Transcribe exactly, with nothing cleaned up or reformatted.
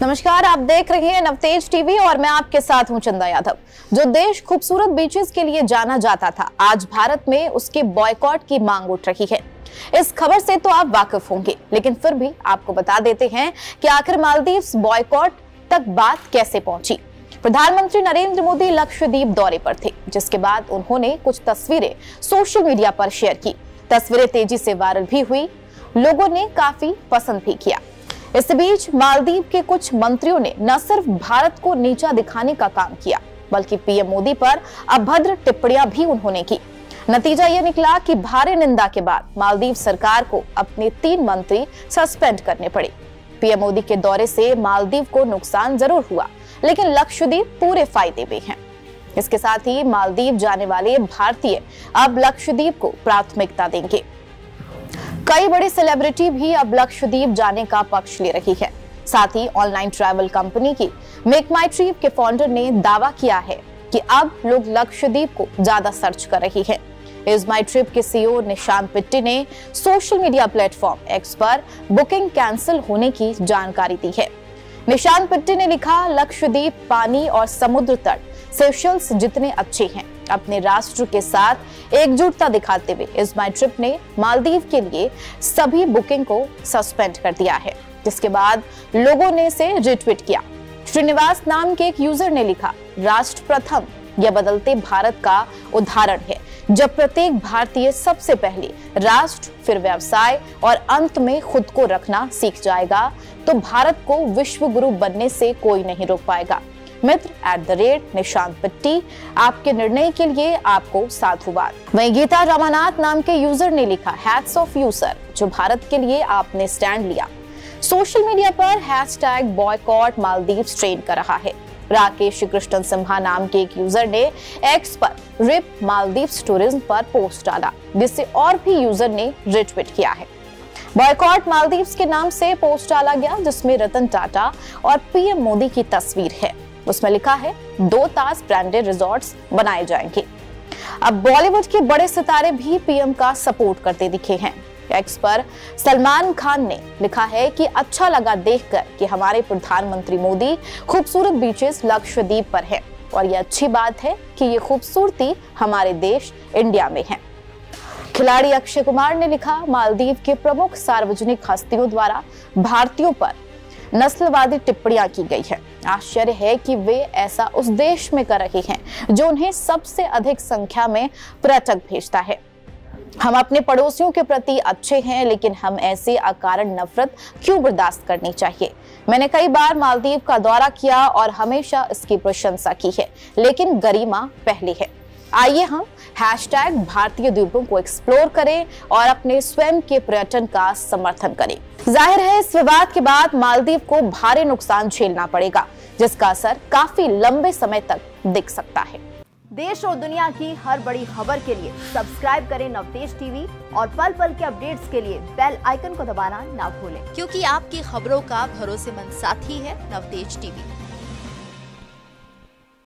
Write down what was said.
नमस्कार, आप देख रहे हैं नवतेज टीवी और मैं आपके साथ हूं चंदा यादव। जो देश खूबसूरत बीचेस के लिए जाना जाता था, आज भारत में उसके बॉयकॉट की मांग उठ रही है। इस खबर से तो आप वाकिफ होंगे, लेकिन फिर भी आपको बता देते हैं कि आखिर मालदीव्स बॉयकॉट तक बात कैसे पहुंची। प्रधानमंत्री नरेंद्र मोदी लक्षद्वीप दौरे पर थे, जिसके बाद उन्होंने कुछ तस्वीरें सोशल मीडिया पर शेयर की। तस्वीरें तेजी से वायरल भी हुई, लोगों ने काफी पसंद भी किया। इस बीच मालदीव के कुछ मंत्रियों ने न सिर्फ भारत को नीचा दिखाने का काम किया, बल्कि पीएम मोदी पर अभद्र टिप्पणियां भी उन्होंने की। नतीजा यह निकला कि भारी निंदा के बाद मालदीव सरकार को अपने तीन मंत्री सस्पेंड करने पड़े। पीएम मोदी के दौरे से मालदीव को नुकसान जरूर हुआ, लेकिन लक्षद्वीप पूरे फायदे में है। इसके साथ ही मालदीव जाने वाले भारतीय अब लक्षद्वीप को प्राथमिकता देंगे। कई बड़ी सेलिब्रिटी भी अब लक्षद्वीप जाने का पक्ष ले रही है। साथ ही ऑनलाइन ट्रैवल कंपनी की मेक माई ट्रिप के फाउंडर ने दावा किया है कि अब लोग लक्षद्वीप को ज्यादा सर्च कर रही है। इस माई ट्रिप के सीईओ निशांत पिट्टी ने सोशल मीडिया प्लेटफॉर्म एक्स पर बुकिंग कैंसिल होने की जानकारी दी है। निशांत पिट्टी ने लिखा, लक्षद्वीप पानी और समुद्र तट सेशल्स जितने अच्छे हैं। अपने राष्ट्र के साथ एकजुटता दिखाते हुए इस माई ट्रिप ने मालदीव के लिए सभी बुकिंग को सस्पेंड कर दिया है, जिसके बाद लोगों ने इसे रिट्वीट किया। श्रीनिवास नाम के एक यूजर ने लिखा, राष्ट्र प्रथम यह बदलते भारत का उदाहरण है, जब प्रत्येक भारतीय सबसे पहले राष्ट्र, फिर व्यवसाय और अंत में खुद को रखना सीख जाएगा, तो भारत को विश्व गुरु बनने से कोई नहीं रोक पाएगा। मित्र at the rate Nishant Pitti, आपके निर्णय के लिए आपको साधुवाद। वहीं गीता रामानाथ नाम के यूजर ने लिखा, हैट्स ऑफ यू सर, जो भारत के लिए आपने स्टैंड लिया। सोशल मीडिया पर हैशटैग बॉयकॉट मालदीव्स ट्रेंड कर रहा है। राकेश कृष्ण सिम्हा नाम के एक यूजर ने एक्स पर रिप मालदीव्स टूरिज्म पर पोस्ट डाला, जिससे और भी यूजर ने रिट्वीट किया है। बॉयकॉट मालदीव्स के नाम से पोस्ट डाला गया, जिसमें रतन टाटा और पीएम मोदी की तस्वीर है। उसमें लिखा है, दो ताज ब्रांडेड रिजॉर्ट्स बनाए जाएंगे। अब बॉलीवुड के बड़े सितारे भी पीएम का सपोर्ट करते दिखे हैं। एक्स पर सलमान खान ने लिखा है कि अच्छा लगा देखकर कि हमारे प्रधानमंत्री मोदी खूबसूरत बीचेस लक्षद्वीप पर है, और यह अच्छी बात है कि ये खूबसूरती हमारे देश इंडिया में है। खिलाड़ी अक्षय कुमार ने लिखा, मालदीव के प्रमुख सार्वजनिक हस्तियों द्वारा भारतीयों पर नस्लवादी टिप्पणियां की गई है। आश्चर्य है कि वे ऐसा उस देश में कर रहे हैं जो उन्हें सबसे अधिक संख्या में पर्यटक भेजता है। हम अपने पड़ोसियों के प्रति अच्छे हैं, लेकिन हम ऐसे अकारण नफरत क्यों बर्दाश्त करनी चाहिए। मैंने कई बार मालदीव का दौरा किया और हमेशा इसकी प्रशंसा की है, लेकिन गरिमा पहले है। आइए हम हैशटैग भारतीय द्वीपों को एक्सप्लोर करें और अपने स्वयं के पर्यटन का समर्थन करें। जाहिर है, इस विवाद के बाद मालदीव को भारी नुकसान झेलना पड़ेगा, जिसका असर काफी लंबे समय तक दिख सकता है। देश और दुनिया की हर बड़ी खबर के लिए सब्सक्राइब करें नवतेज टीवी और पल पल के अपडेट्स के लिए बेल आइकन को दबाना ना भूलें, क्योंकि आपकी खबरों का भरोसेमंद साथी है नवतेज टीवी।